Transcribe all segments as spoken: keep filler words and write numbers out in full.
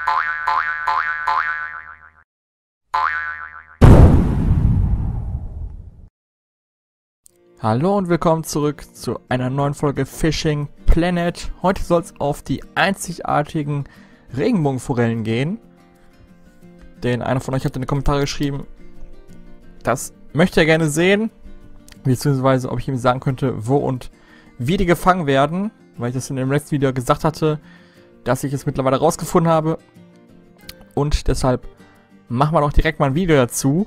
Hallo und willkommen zurück zu einer neuen Folge Fishing Planet. Heute soll es auf die einzigartigen Regenbogenforellen gehen. Denn einer von euch hat in die Kommentare geschrieben, das möchte er gerne sehen. Beziehungsweise ob ich ihm sagen könnte, wo und wie die gefangen werden. Weil ich das in dem letzten Video gesagt hatte, dass ich es mittlerweile rausgefunden habe. Und deshalb machen wir doch direkt mal ein Video dazu.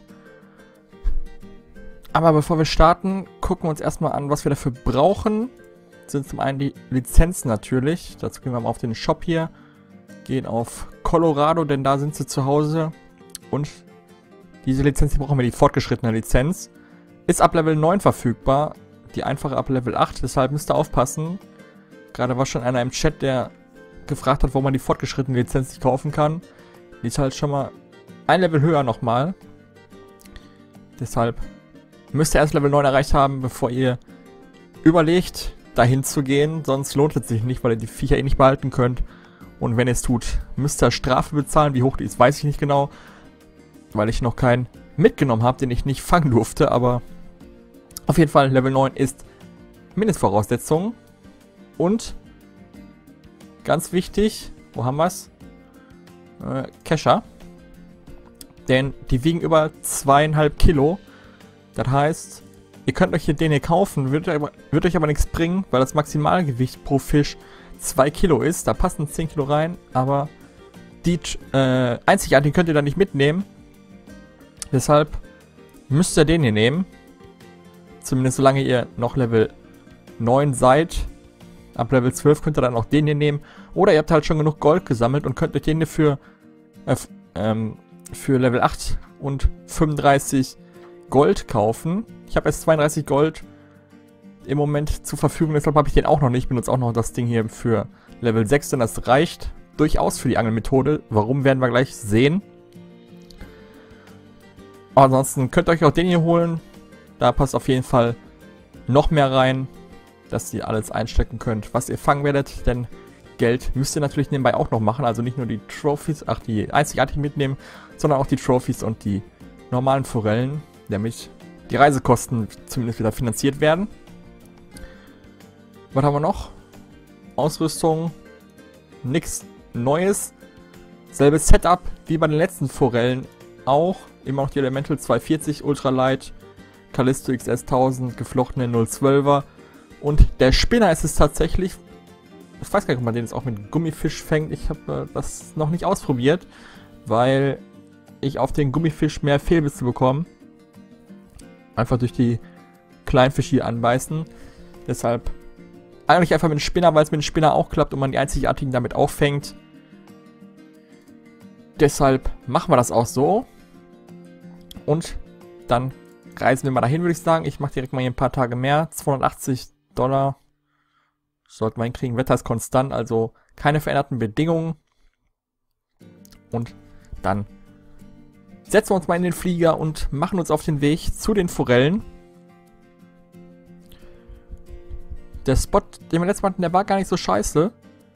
Aber bevor wir starten, gucken wir uns erstmal an, was wir dafür brauchen. Das sind zum einen die Lizenzen natürlich. Dazu gehen wir mal auf den Shop hier. Gehen auf Colorado, denn da sind sie zu Hause. Und diese Lizenz, die brauchen wir, die fortgeschrittene Lizenz. Ist ab Level neun verfügbar. Die einfache ab Level acht, deshalb müsst ihr aufpassen. Gerade war schon einer im Chat, der gefragt hat, wo man die fortgeschrittene Lizenz nicht kaufen kann. Die ist halt schon mal ein Level höher nochmal. Deshalb müsst ihr erst Level neun erreicht haben, bevor ihr überlegt, dahin zu gehen. Sonst lohnt es sich nicht, weil ihr die Viecher eh nicht behalten könnt. Und wenn ihr es tut, müsst ihr Strafe bezahlen. Wie hoch die ist, weiß ich nicht genau. Weil ich noch keinen mitgenommen habe, den ich nicht fangen durfte. Aber auf jeden Fall, Level neun ist Mindestvoraussetzung. Und ganz wichtig, wo haben wir es? Äh, Kescher. Denn die wiegen über zweieinhalb Kilo. Das heißt, ihr könnt euch hier den hier kaufen, wird euch, aber, wird euch aber nichts bringen, weil das Maximalgewicht pro Fisch zwei Kilo ist. Da passen zehn Kilo rein, aber die äh, einzigartigen könnt ihr da nicht mitnehmen. Deshalb müsst ihr den hier nehmen. Zumindest solange ihr noch Level neun seid. Ab Level zwölf könnt ihr dann auch den hier nehmen. Oder ihr habt halt schon genug Gold gesammelt und könnt euch den hier für, äh, ähm, für Level acht und fünfunddreißig Gold kaufen. Ich habe jetzt zweiunddreißig Gold im Moment zur Verfügung, deshalb habe ich den auch noch nicht. Ich benutze auch noch das Ding hier für Level sechs, denn das reicht durchaus für die Angelmethode. Warum, werden wir gleich sehen. Aber ansonsten könnt ihr euch auch den hier holen. Da passt auf jeden Fall noch mehr rein, dass ihr alles einstecken könnt, was ihr fangen werdet. Denn Geld müsst ihr natürlich nebenbei auch noch machen. Also nicht nur die Trophies, ach die einzigartigen mitnehmen, sondern auch die Trophies und die normalen Forellen, damit die Reisekosten zumindest wieder finanziert werden. Was haben wir noch? Ausrüstung. Nichts Neues. Selbes Setup wie bei den letzten Forellen auch. Immer noch die Elemental zweihundertvierzig Ultralight, Callisto X S tausend, geflochtene null zwölfer. Und der Spinner ist es tatsächlich. Ich weiß gar nicht, ob man den jetzt auch mit Gummifisch fängt. Ich habe äh, das noch nicht ausprobiert, weil ich auf den Gummifisch mehr Fehlbisse bekomme. Einfach durch die kleinen Fische hier anbeißen. Deshalb eigentlich einfach mit dem Spinner, weil es mit dem Spinner auch klappt und man die einzigartigen damit auch fängt. Deshalb machen wir das auch so. Und dann reisen wir mal dahin, würde ich sagen. Ich mache direkt mal hier ein paar Tage mehr. zweihundertachtzig Dollar sollten wir hinkriegen. Wetter ist konstant, also keine veränderten Bedingungen. Und dann setzen wir uns mal in den Flieger und machen uns auf den Weg zu den Forellen. Der Spot, den wir letztes Mal hatten, der war gar nicht so scheiße.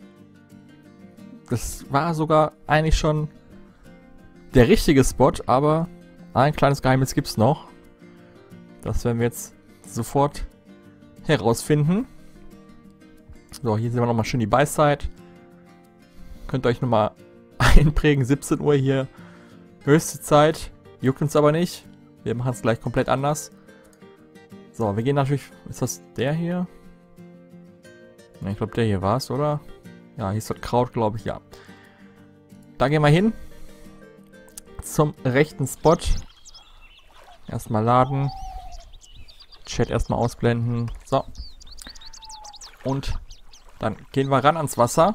Das war sogar eigentlich schon der richtige Spot, aber ein kleines Geheimnis gibt es noch. Das werden wir jetzt sofort herausfinden. So, hier sehen wir nochmal schön die Buy-Side. Könnt ihr euch nochmal einprägen, siebzehn Uhr hier. Höchste Zeit, juckt uns aber nicht. Wir machen es gleich komplett anders. So, wir gehen natürlich... Ist das der hier? Ne, ich glaube, der hier war es, oder? Ja, hier ist das Kraut, glaube ich, ja. Da gehen wir hin. Zum rechten Spot. Erstmal laden. Chat erstmal ausblenden. So. Und dann gehen wir ran ans Wasser.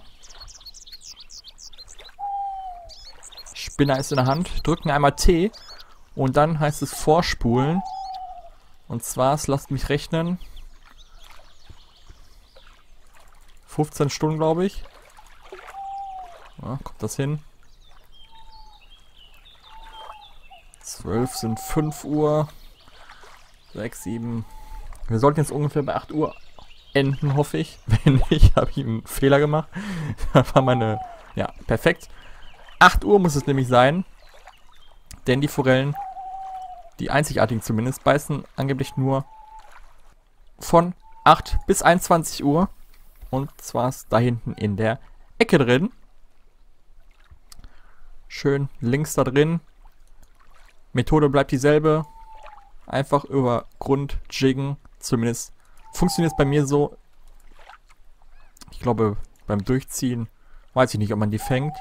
Spinner ist in der Hand, drücken einmal T und dann heißt es vorspulen. Und zwar, es lasst mich rechnen, fünfzehn Stunden, glaube ich. Ja, kommt das hin? zwölf sind fünf Uhr. sechs, sieben. Wir sollten jetzt ungefähr bei acht Uhr enden, hoffe ich. Wenn nicht, habe ich einen Fehler gemacht. Da war meine... Ja, perfekt. acht Uhr muss es nämlich sein. Denn die Forellen, die einzigartigen zumindest, beißen angeblich nur von acht bis einundzwanzig Uhr. Und zwar ist da hinten in der Ecke drin. Schön links da drin. Methode bleibt dieselbe. Einfach über Grund jiggen. Zumindest funktioniert es bei mir so. Ich glaube, beim Durchziehen weiß ich nicht, ob man die fängt.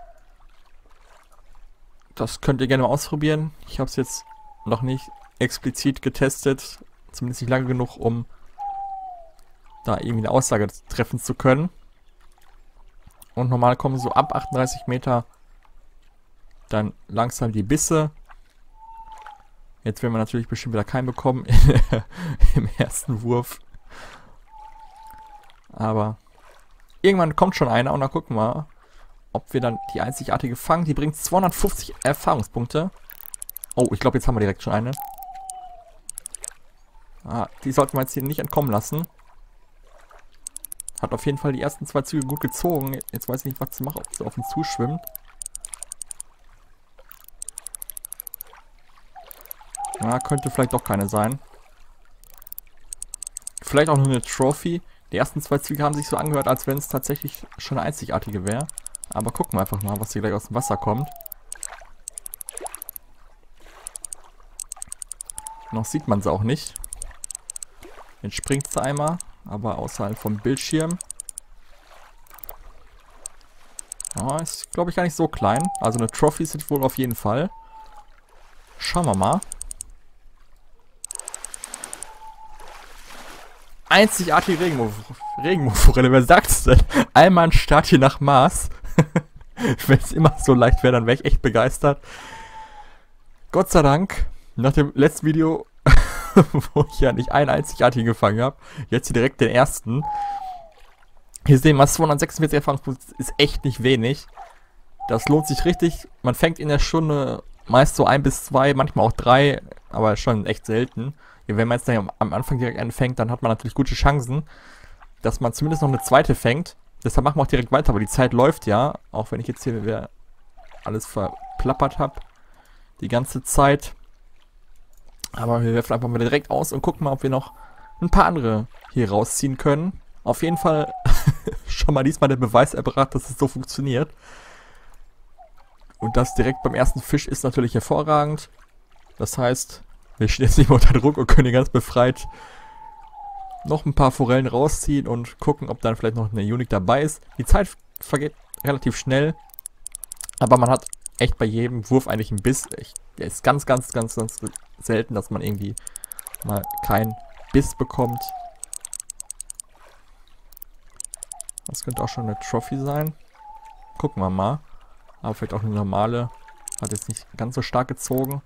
Das könnt ihr gerne mal ausprobieren. Ich habe es jetzt noch nicht explizit getestet. Zumindest nicht lange genug, um da irgendwie eine Aussage treffen zu können. Und normal kommen so ab achtunddreißig Meter dann langsam die Bisse. Jetzt werden wir natürlich bestimmt wieder keinen bekommen im ersten Wurf. Aber irgendwann kommt schon einer und dann gucken wir, ob wir dann die einzigartige fangen. Die bringt zweihundertfünfzig Erfahrungspunkte. Oh, ich glaube, jetzt haben wir direkt schon eine. Ah, die sollten wir jetzt hier nicht entkommen lassen. Hat auf jeden Fall die ersten zwei Züge gut gezogen. Jetzt weiß ich nicht, was zu machen, ob sie auf uns zuschwimmt. Ja, könnte vielleicht doch keine sein. Vielleicht auch nur eine Trophy. Die ersten zwei Züge haben sich so angehört, als wenn es tatsächlich schon eine einzigartige wäre. Aber gucken wir einfach mal, was hier gleich aus dem Wasser kommt. Noch sieht man sie auch nicht. Jetzt springt sie einmal, aber außerhalb vom Bildschirm. Oh, ist, glaube ich, gar nicht so klein. Also eine Trophy ist es wohl auf jeden Fall. Schauen wir mal. Einzigartige Regenbogenforelle, wer sagt's denn? Einmal ein Start hier nach Mars. Wenn es immer so leicht wäre, dann wäre ich echt begeistert. Gott sei Dank, nach dem letzten Video, wo ich ja nicht einen einzigartigen gefangen habe, jetzt hier direkt den ersten. Hier sehen wir, zweihundertsechsundvierzig Erfahrungspunkte ist echt nicht wenig. Das lohnt sich richtig. Man fängt in der Stunde meist so ein bis zwei, manchmal auch drei, aber schon echt selten. Wenn man jetzt dann am Anfang direkt einen fängt, dann hat man natürlich gute Chancen, dass man zumindest noch eine zweite fängt. Deshalb machen wir auch direkt weiter, aber die Zeit läuft ja, auch wenn ich jetzt hier wieder alles verplappert habe, die ganze Zeit. Aber wir werfen einfach mal direkt aus und gucken mal, ob wir noch ein paar andere hier rausziehen können. Auf jeden Fall schon mal diesmal der Beweis erbracht, dass es so funktioniert. Und das direkt beim ersten Fisch ist natürlich hervorragend. Das heißt, wir stehen jetzt nicht mehr unter Druck und können hier ganz befreit noch ein paar Forellen rausziehen und gucken, ob dann vielleicht noch eine Unique dabei ist. Die Zeit vergeht relativ schnell, aber man hat echt bei jedem Wurf eigentlich einen Biss. Der ist ganz, ganz, ganz, ganz selten, dass man irgendwie mal keinen Biss bekommt. Das könnte auch schon eine Trophy sein. Gucken wir mal. Aber vielleicht auch eine normale. Hat jetzt nicht ganz so stark gezogen.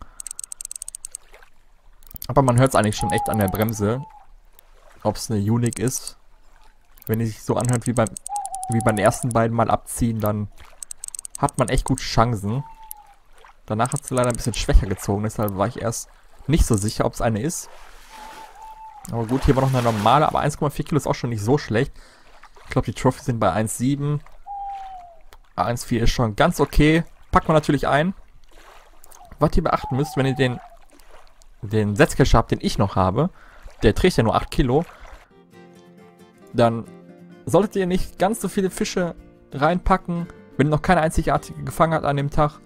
Aber man hört es eigentlich schon echt an der Bremse, ob es eine Unique ist. Wenn die sich so anhört wie beim, wie beim ersten beiden Mal abziehen, dann hat man echt gute Chancen. Danach hat sie leider ein bisschen schwächer gezogen, deshalb war ich erst nicht so sicher, ob es eine ist. Aber gut, hier war noch eine normale, aber eins Komma vier Kilo ist auch schon nicht so schlecht. Ich glaube, die Trophys sind bei eins Komma sieben. eins Komma vier ist schon ganz okay. Packt man natürlich ein. Was ihr beachten müsst, wenn ihr den den Setzcache habt, den ich noch habe, der trägt ja nur acht Kilo, dann solltet ihr nicht ganz so viele Fische reinpacken, wenn ihr noch keine einzigartige gefangen habt an dem Tag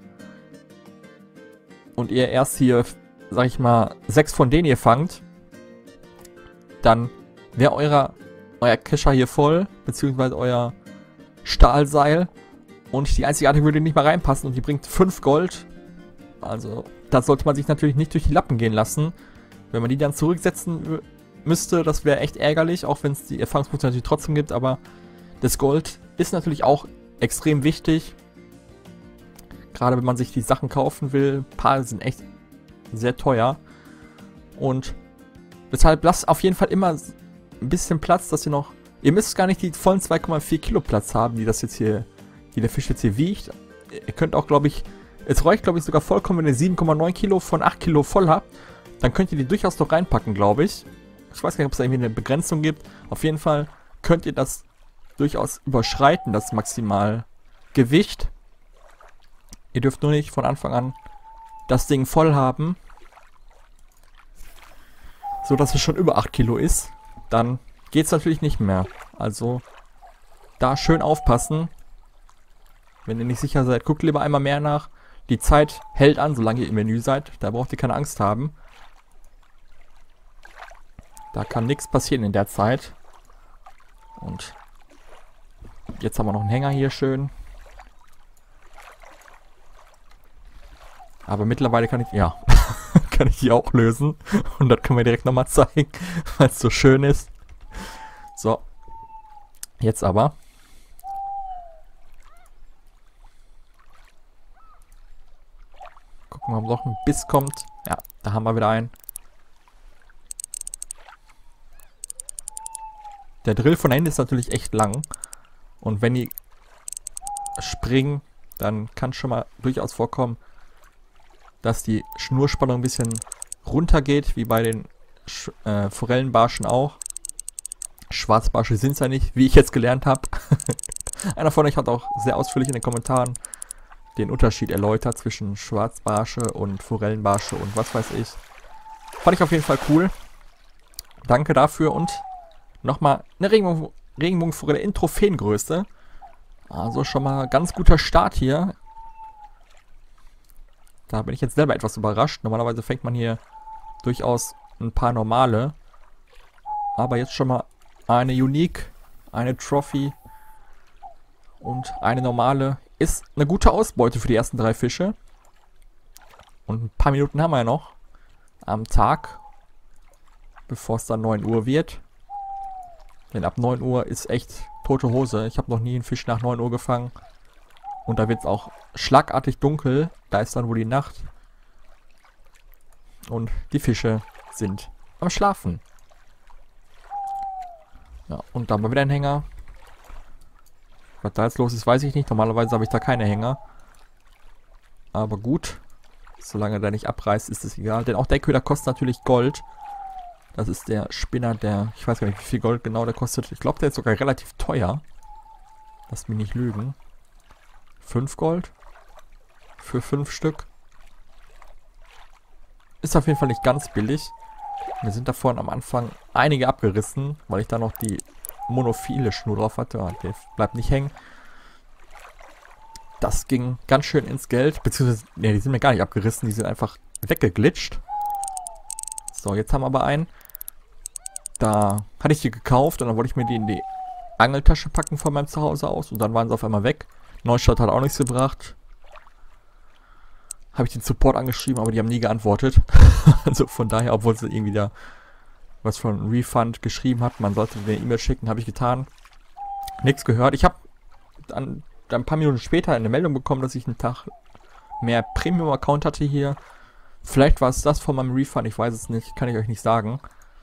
und ihr erst hier, sag ich mal, sechs von denen ihr fangt, dann wäre euer, euer Kescher hier voll, beziehungsweise euer Stahlseil und die einzigartige würde nicht mal reinpassen und die bringt fünf Gold. Also, das sollte man sich natürlich nicht durch die Lappen gehen lassen. Wenn man die dann zurücksetzen müsste, das wäre echt ärgerlich, auch wenn es die Erfahrungspunkte natürlich trotzdem gibt, aber das Gold ist natürlich auch extrem wichtig. Gerade wenn man sich die Sachen kaufen will. Ein paar sind echt sehr teuer. Und deshalb lasst auf jeden Fall immer ein bisschen Platz, dass ihr noch... Ihr müsst gar nicht die vollen zwei Komma vier Kilo Platz haben, die das jetzt hier, die der Fisch jetzt hier wiegt. Ihr könnt auch, glaube ich... Es reicht, glaube ich, sogar vollkommen, wenn ihr sieben Komma neun Kilo von acht Kilo voll habt. Dann könnt ihr die durchaus noch reinpacken, glaube ich. Ich weiß gar nicht, ob es da irgendwie eine Begrenzung gibt. Auf jeden Fall könnt ihr das durchaus überschreiten, das Maximalgewicht. Ihr dürft nur nicht von Anfang an das Ding voll haben, so dass es schon über acht Kilo ist. Dann geht es natürlich nicht mehr. Also da schön aufpassen. Wenn ihr nicht sicher seid, guckt lieber einmal mehr nach. Die Zeit hält an, solange ihr im Menü seid. Da braucht ihr keine Angst haben. Da kann nichts passieren in der Zeit. Und jetzt haben wir noch einen Hänger hier schön. Aber mittlerweile kann ich, ja, kann ich die auch lösen. Und das können wir direkt nochmal zeigen, weil es so schön ist. So. Jetzt aber. Gucken wir, ob noch ein Biss kommt. Ja, da haben wir wieder einen. Der Drill von der Ende ist natürlich echt lang. Und wenn die springen, dann kann schon mal durchaus vorkommen, dass die Schnurspannung ein bisschen runtergeht, wie bei den Sch äh, Forellenbarschen auch. Schwarzbarsche sind es ja nicht, wie ich jetzt gelernt habe. Einer von euch hat auch sehr ausführlich in den Kommentaren den Unterschied erläutert zwischen Schwarzbarsche und Forellenbarsche und was weiß ich. Fand ich auf jeden Fall cool. Danke dafür und nochmal eine Regenbogen Regenbogenforelle in Trophäengröße. Also schon mal ganz guter Start hier. Da bin ich jetzt selber etwas überrascht. Normalerweise fängt man hier durchaus ein paar normale. Aber jetzt schon mal eine Unique, eine Trophy und eine normale. Ist eine gute Ausbeute für die ersten drei Fische. Und ein paar Minuten haben wir ja noch am Tag, bevor es dann neun Uhr wird. Denn ab neun Uhr ist echt tote Hose. Ich habe noch nie einen Fisch nach neun Uhr gefangen. Und da wird es auch schlagartig dunkel. Da ist dann wohl die Nacht. Und die Fische sind am Schlafen. Ja, und da haben wir wieder einen Hänger. Was da jetzt los ist, weiß ich nicht. Normalerweise habe ich da keine Hänger. Aber gut. Solange der nicht abreißt, ist es egal. Denn auch der Köder kostet natürlich Gold. Das ist der Spinner, der... Ich weiß gar nicht, wie viel Gold genau der kostet. Ich glaube, der ist sogar relativ teuer. Lass mich nicht lügen. fünf Gold? Für fünf Stück? Ist auf jeden Fall nicht ganz billig. Mir sind davon am Anfang einige abgerissen, weil ich da noch die monophile Schnur drauf hatte. Oh, der bleibt nicht hängen. Das ging ganz schön ins Geld. Beziehungsweise, ne, die sind mir gar nicht abgerissen. Die sind einfach weggeglitscht. So, jetzt haben wir aber einen. Da hatte ich die gekauft und dann wollte ich mir die in die Angeltasche packen von meinem Zuhause aus. Und dann waren sie auf einmal weg. Neustadt hat auch nichts gebracht. Habe ich den Support angeschrieben, aber die haben nie geantwortet. Also von daher, obwohl sie irgendwie da was von Refund geschrieben hat, man sollte eine E-Mail schicken, habe ich getan. Nichts gehört. Ich habe dann ein paar Minuten später eine Meldung bekommen, dass ich einen Tag mehr Premium-Account hatte hier. Vielleicht war es das von meinem Refund, ich weiß es nicht, kann ich euch nicht sagen.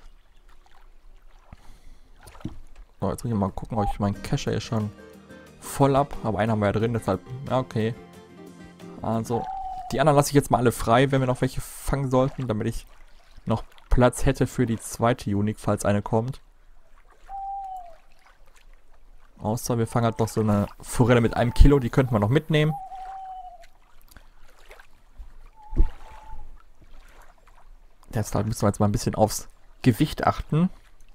So, jetzt muss ich mal gucken, ob ich meinen Cache hier schon voll ab. Aber einen haben wir ja drin, deshalb, ja okay. Also, die anderen lasse ich jetzt mal alle frei, wenn wir noch welche fangen sollten, damit ich noch Platz hätte für die zweite Unique, falls eine kommt. Außer wir fangen halt noch so eine Forelle mit einem Kilo, die könnten wir noch mitnehmen. Deshalb müssen wir jetzt mal ein bisschen aufs Gewicht achten.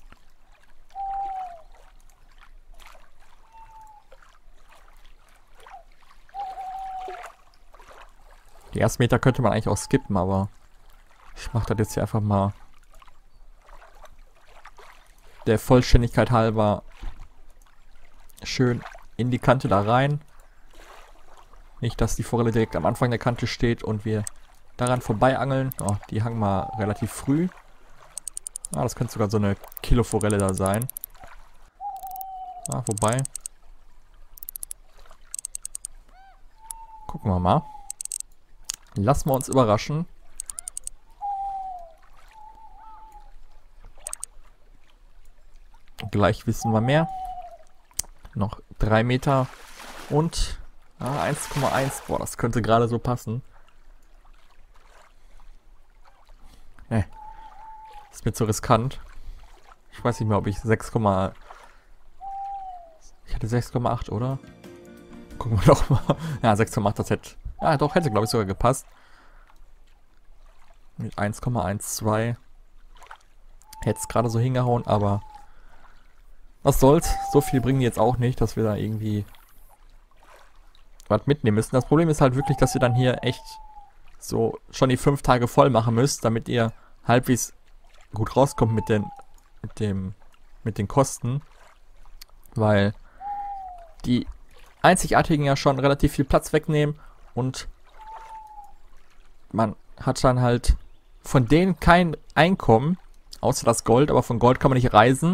Die ersten Meter könnte man eigentlich auch skippen, aber ich mache das jetzt hier einfach mal der Vollständigkeit halber schön in die Kante da rein. Nicht, dass die Forelle direkt am Anfang der Kante steht und wir daran vorbei angeln. Oh, die hangen mal relativ früh. Ah, das könnte sogar so eine Kilo-Forelle da sein. Ah, wobei. Gucken wir mal. Lassen wir uns überraschen. Gleich wissen wir mehr. Noch drei Meter und ah, eins Komma eins. Boah, das könnte gerade so passen. Ne. Ist mir zu riskant. Ich weiß nicht mehr, ob ich sechs, ich hatte sechs Komma acht, oder? Gucken wir doch mal. Ja, sechs Komma acht, das hätte Ja, doch, hätte, glaube ich, sogar gepasst. Mit eins Komma zwölf. Hätte es gerade so hingehauen, aber was soll's. So viel bringen die jetzt auch nicht, dass wir da irgendwie was mitnehmen müssen. Das Problem ist halt wirklich, dass ihr dann hier echt so schon die fünf Tage voll machen müsst, damit ihr halbwegs gut rauskommt mit den, mit dem, mit den Kosten. Weil die Einzigartigen ja schon relativ viel Platz wegnehmen und man hat dann halt von denen kein Einkommen, außer das Gold, aber von Gold kann man nicht reisen.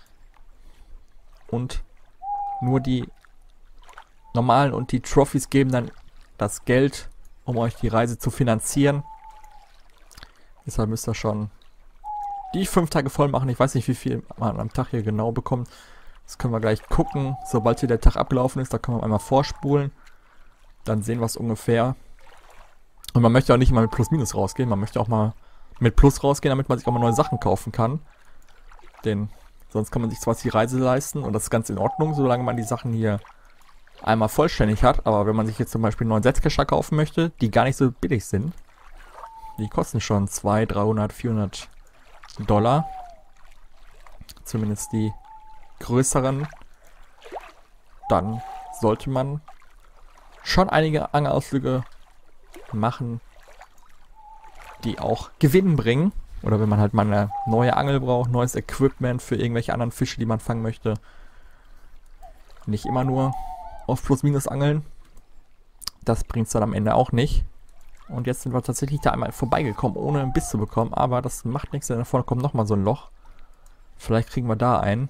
Und nur die normalen und die Trophys geben dann das Geld, um euch die Reise zu finanzieren. Deshalb müsst ihr schon die fünf Tage voll machen. Ich weiß nicht, wie viel man am Tag hier genau bekommt. Das können wir gleich gucken. Sobald hier der Tag abgelaufen ist, da können wir einmal vorspulen. Dann sehen wir es ungefähr. Und man möchte auch nicht mal mit Plus-Minus rausgehen. Man möchte auch mal mit Plus rausgehen, damit man sich auch mal neue Sachen kaufen kann. Denn sonst kann man sich zwar die Reise leisten und das ist ganz in Ordnung, solange man die Sachen hier einmal vollständig hat. Aber wenn man sich jetzt zum Beispiel einen neuen Setzcacher kaufen möchte, die gar nicht so billig sind, die kosten schon zweihundert, dreihundert, vierhundert Dollar. Zumindest die größeren. Dann sollte man schon einige Angelausflüge machen, die auch Gewinn bringen. Oder wenn man halt mal eine neue Angel braucht, neues Equipment für irgendwelche anderen Fische, die man fangen möchte. Nicht immer nur auf Plus-Minus angeln. Das bringt es dann am Ende auch nicht. Und jetzt sind wir tatsächlich da einmal vorbeigekommen, ohne einen Biss zu bekommen. Aber das macht nichts, denn da vorne kommt nochmal so ein Loch. Vielleicht kriegen wir da einen.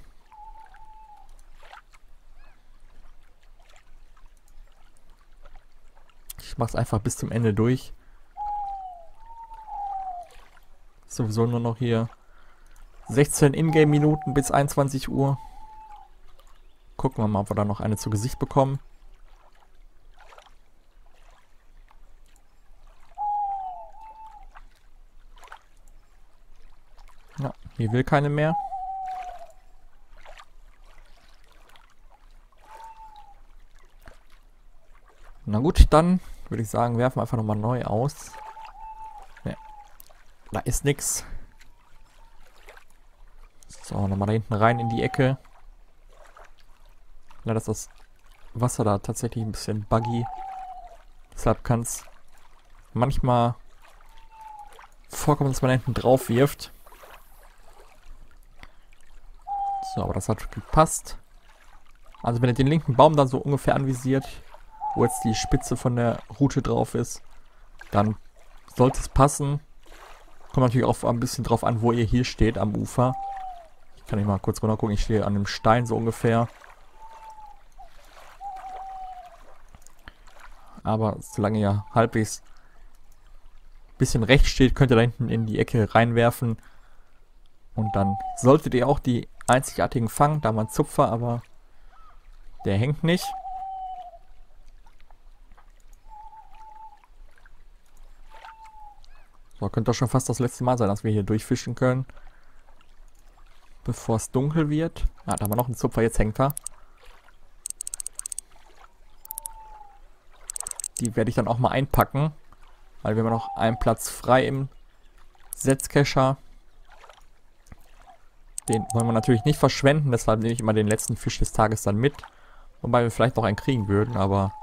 Ich mache es einfach bis zum Ende durch. Sowieso nur noch hier sechzehn Ingame-Minuten bis einundzwanzig Uhr. Gucken wir mal, ob wir da noch eine zu Gesicht bekommen. Ja, hier will keine mehr. Na gut, dann würde ich sagen, werfen wir einfach nochmal neu aus. Ne, da ist nix. So, nochmal da hinten rein in die Ecke. Leider ist das Wasser da tatsächlich ein bisschen buggy. Deshalb kann es manchmal vorkommen, dass man da hinten drauf wirft. So, aber das hat gepasst. Also wenn ihr den linken Baum dann so ungefähr anvisiert, wo jetzt die Spitze von der Route drauf ist, dann sollte es passen. Kommt natürlich auch ein bisschen drauf an, wo ihr hier steht am Ufer. Ich kann nicht mal kurz runter gucken, ich stehe an einem Stein so ungefähr. Aber solange ihr halbwegs ein bisschen rechts steht, könnt ihr da hinten in die Ecke reinwerfen. Und dann solltet ihr auch die einzigartigen fangen. Da haben wir einen Zupfer, aber der hängt nicht. So, könnte doch schon fast das letzte Mal sein, dass wir hier durchfischen können. Bevor es dunkel wird. Ah, da haben wir noch einen Zupfer, jetzt hängt er. Die werde ich dann auch mal einpacken. Weil wir haben noch einen Platz frei im Setzcacher. Den wollen wir natürlich nicht verschwenden, deshalb nehme ich immer den letzten Fisch des Tages dann mit. Wobei wir vielleicht noch einen kriegen würden, aber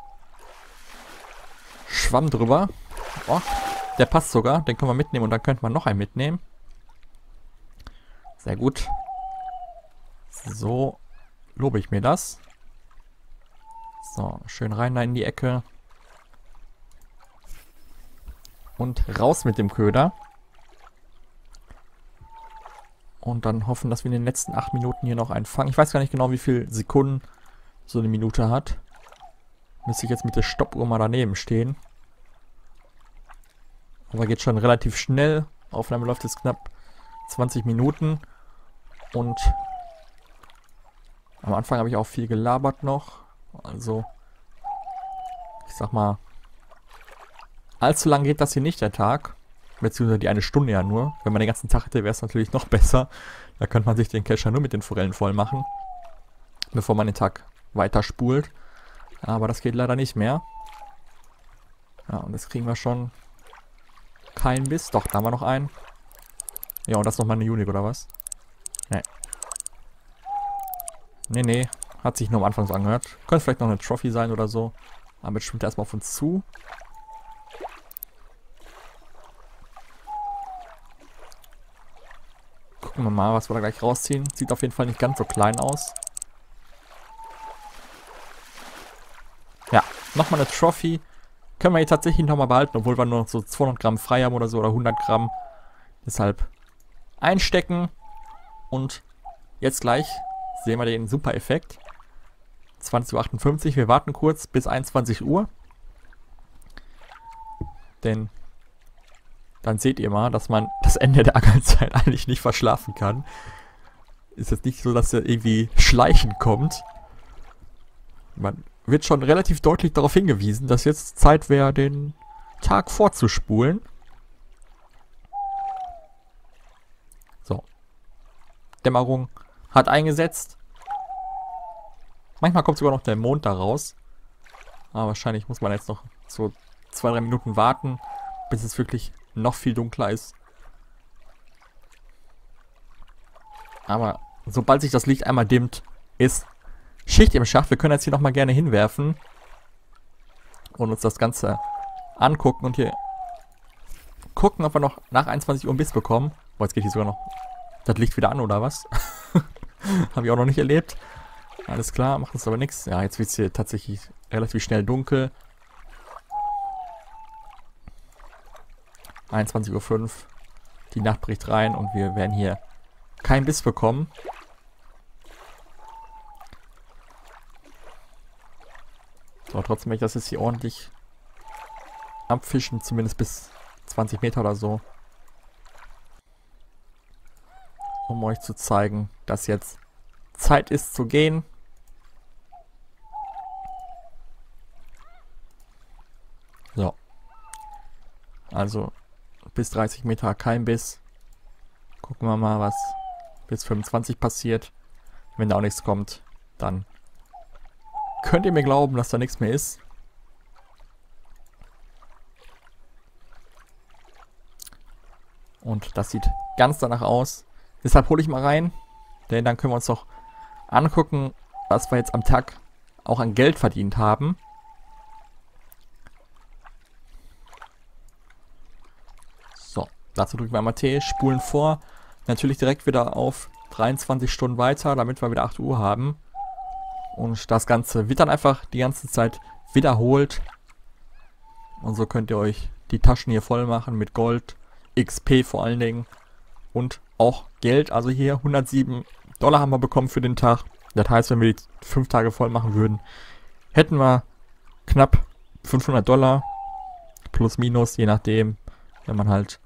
Schwamm drüber. Oh, der passt sogar, den können wir mitnehmen und dann könnte man noch einen mitnehmen. Sehr gut. So lobe ich mir das. So, schön rein da in die Ecke. Und raus mit dem Köder. Und dann hoffen, dass wir in den letzten acht Minuten hier noch einen fangen. Ich weiß gar nicht genau, wie viele Sekunden so eine Minute hat. Müsste ich jetzt mit der Stoppuhr mal daneben stehen. Aber geht schon relativ schnell. Aufnahme läuft jetzt knapp zwanzig Minuten. Und am Anfang habe ich auch viel gelabert noch. Also, ich sag mal, allzu lang geht das hier nicht, der Tag. Beziehungsweise die eine Stunde ja nur. Wenn man den ganzen Tag hätte, wäre es natürlich noch besser. Da könnte man sich den Cacher nur mit den Forellen voll machen. Bevor man den Tag weiter spult. Aber das geht leider nicht mehr. Ja, und das kriegen wir schon. Kein Biss. Doch, da haben wir noch einen. Ja, und das ist nochmal eine Unique, oder was? Nee. Nee, nee. Hat sich nur am Anfang so angehört. Könnte vielleicht noch eine Trophy sein oder so. Aber jetzt schwimmt er erstmal auf uns zu. Gucken wir mal, was wir da gleich rausziehen. Sieht auf jeden Fall nicht ganz so klein aus. Ja, nochmal eine Trophy. Können wir hier tatsächlich nochmal behalten, obwohl wir nur so zweihundert Gramm frei haben oder so, oder hundert Gramm. Deshalb einstecken. Und jetzt gleich sehen wir den Super-Effekt. zwanzig Uhr achtundfünfzig. Wir warten kurz bis einundzwanzig Uhr. Denn dann seht ihr mal, dass man das Ende der Angelzeit eigentlich nicht verschlafen kann. Ist jetzt nicht so, dass er irgendwie schleichend kommt. Man wird schon relativ deutlich darauf hingewiesen, dass jetzt Zeit wäre, den Tag vorzuspulen. So. Dämmerung hat eingesetzt. Manchmal kommt sogar noch der Mond da raus. Aber wahrscheinlich muss man jetzt noch so zwei, drei Minuten warten, bis es wirklich noch viel dunkler ist. Aber sobald sich das Licht einmal dimmt, ist Schicht im Schacht. Wir können jetzt hier nochmal gerne hinwerfen und uns das Ganze angucken und hier gucken, ob wir noch nach einundzwanzig Uhr einen Biss bekommen. Boah, jetzt geht hier sogar noch das Licht wieder an, oder was? Habe ich auch noch nicht erlebt. Alles klar, macht uns aber nichts. Ja, jetzt wird es hier tatsächlich relativ schnell dunkel. einundzwanzig Uhr fünf. Die Nacht bricht rein und wir werden hier keinen Biss bekommen. So, trotzdem werde ich das jetzt hier ordentlich abfischen, zumindest bis zwanzig Meter oder so. Um euch zu zeigen, dass jetzt Zeit ist zu gehen. So. Also bis dreißig Meter kein Biss. Gucken wir mal, was bis fünfundzwanzig passiert. Wenn da auch nichts kommt, dann könnt ihr mir glauben, dass da nichts mehr ist. Und das sieht ganz danach aus. Deshalb hole ich mal rein. Denn dann können wir uns doch angucken, was wir jetzt am Tag auch an Geld verdient haben. So, dazu drücken wir einmal T, spulen vor. Natürlich direkt wieder auf dreiundzwanzig Stunden weiter, damit wir wieder acht Uhr haben. Und das Ganze wird dann einfach die ganze Zeit wiederholt. Und so könnt ihr euch die Taschen hier voll machen mit Gold, X P vor allen Dingen und auch Geld. Also hier hundertsieben Dollar haben wir bekommen für den Tag. Das heißt, wenn wir die fünf Tage voll machen würden, hätten wir knapp fünfhundert Dollar. Plus, minus, je nachdem. Wenn man halt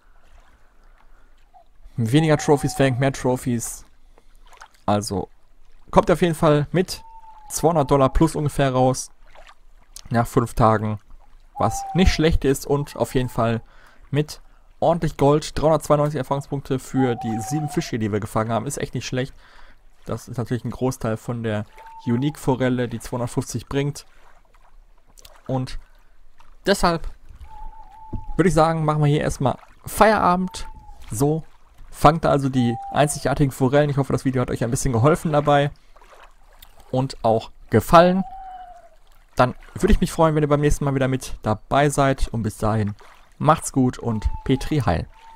weniger Trophys fängt, mehr Trophys. Also kommt auf jeden Fall mit zweihundert Dollar plus ungefähr raus. Nach fünf Tagen. Was nicht schlecht ist und auf jeden Fall mit ordentlich Gold. dreihundertzweiundneunzig Erfahrungspunkte für die sieben Fische, die wir gefangen haben. Ist echt nicht schlecht. Das ist natürlich ein Großteil von der Unique-Forelle, die zweihundertfünfzig bringt. Und deshalb würde ich sagen, machen wir hier erstmal Feierabend. So, fangt also die einzigartigen Forellen. Ich hoffe, das Video hat euch ein bisschen geholfen dabei. Und auch gefallen. Dann würde ich mich freuen, wenn ihr beim nächsten Mal wieder mit dabei seid. Und bis dahin, macht's gut und Petri Heil.